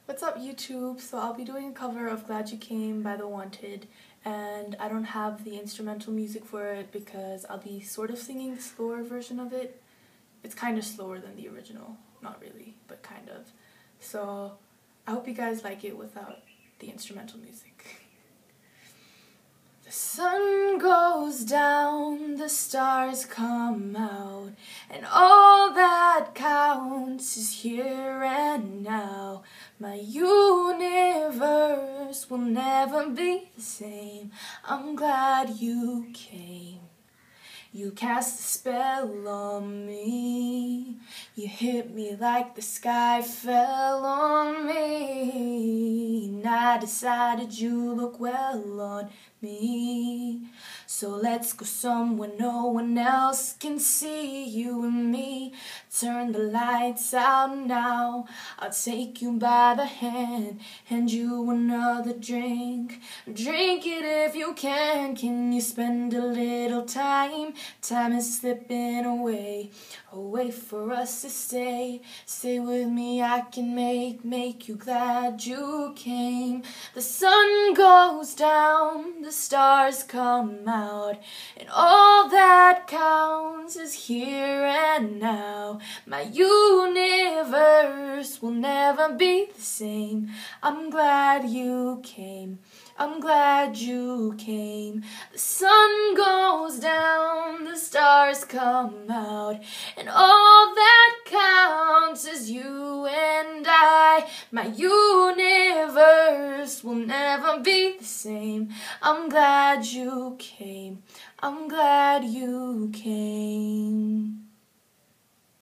What's up, YouTube? So I'll be doing a cover of Glad You Came by The Wanted, and I don't have the instrumental music for it because I'll be sort of singing the slower version of it. It's kind of slower than the original. Not really, but kind of. So I hope you guys like it without the instrumental music. The sun goes down, the stars come out, and all that counts is here and now. My universe will never be the same. I'm glad you came. You cast a spell on me. You hit me like the sky fell on me. And I decided you look well on me. So let's go somewhere no one else can see. You and me. Turn the lights out now. I'll take you by the hand, hand you another drink. Drink it if you can. Can you spend a little time? Time is slipping away, away for us to stay. Stay with me, I can make you glad you came. The sun goes down, the stars come out, and all that counts is here and now. My universe will never be the same. I'm glad you came. I'm glad you came. The sun goes down, the stars come out, and all that counts is you and I. My universe will never be the same. I'm glad you came. I'm glad you came.